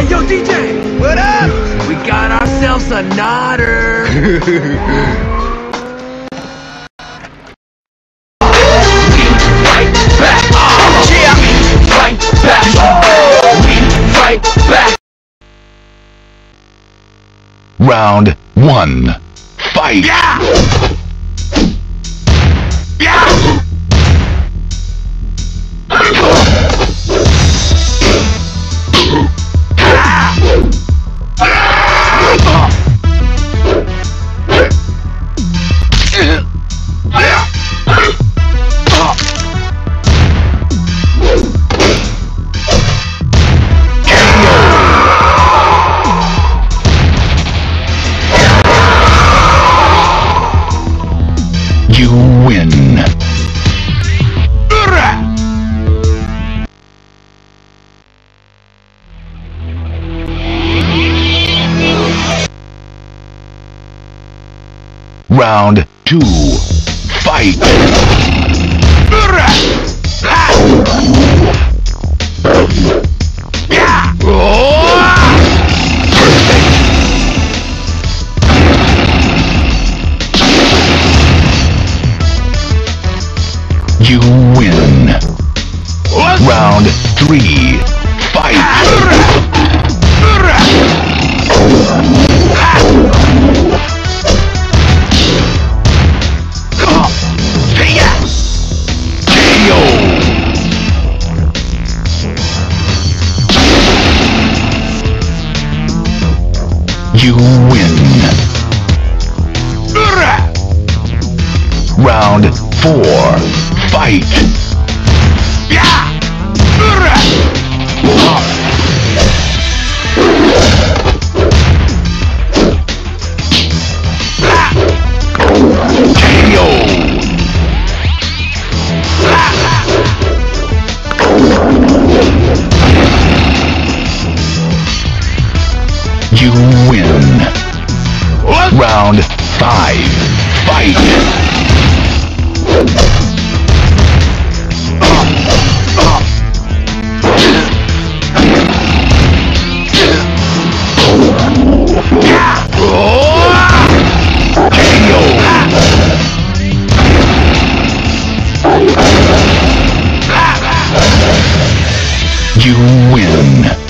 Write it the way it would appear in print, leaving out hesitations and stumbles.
Yo, DJ! What up? We got ourselves a nodder. Right back. Yeah. Right back. We right back. Round 1. Fight! Yeah! Yeah! You win. Round 2. Fight! You win. Round 3. Fight! You win. Round 4. Fight! You win. Round 5. Fight! You win.